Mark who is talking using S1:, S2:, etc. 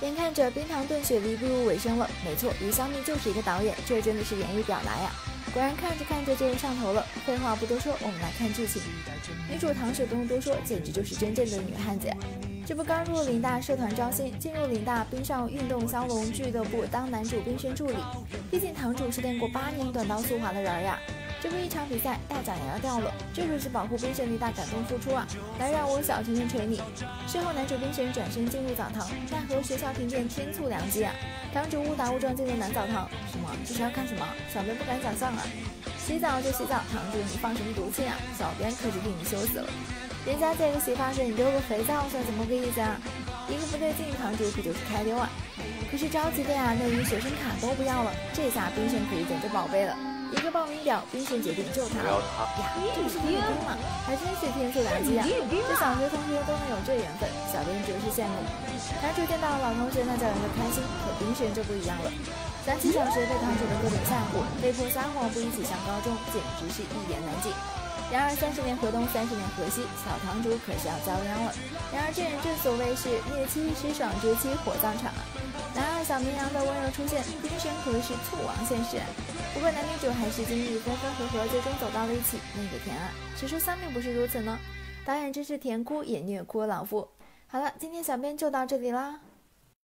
S1: 眼看着冰糖炖雪梨步入尾声了，没错，于香蜜就是一个导演，这真的是演绎表达呀。果然看着看着就人上头了。废话不多说，我们来看剧情。女主唐雪不用多说，简直就是真正的女汉子呀。这不刚入岭大社团招新，进入岭大冰上运动骁龙俱乐部当男主冰神助理。毕竟堂主是练过8年短刀速滑的人呀。这不一场比赛，大奖也要掉了，这可是保护冰神力大感动付出啊！来让我小拳拳捶你。事后男主冰神转身进入澡堂，奈何学校停电，天赐良机啊！堂主误打误撞进入男澡堂，什么？这是要看什么？小编不敢想象啊！洗澡就洗澡，堂主你放什么毒气啊？小编可是替你羞死了。人家这个洗发水你丢个肥皂算怎么个意思啊？一个不对劲，堂主可就是开溜啊！可是着急的呀，内衣、学生卡都不要了，这下冰神可以捡着宝贝了。一个报名表，冰神决定救他呀！这个是特工嘛，还真是天赐良机啊！这小学同学都能有这缘分，小编着实羡慕。男主见到老同学那叫人的开心，可冰神就不一样了。想起小学被堂主的各种吓唬，被迫撒谎不一起上高中，简直是一言难尽。然而30年河东，30年河西，小堂主可是要遭殃了。然而这人正所谓是灭妻时爽之妻火葬场啊！男二小绵羊的温柔出现，冰神可是醋王现世啊！不过男女主还是经历分分合合，最终走到了一起，那个甜啊！谁说香蜜不是如此呢？导演真是甜哭也虐哭老夫。好了，今天小编就到这里啦。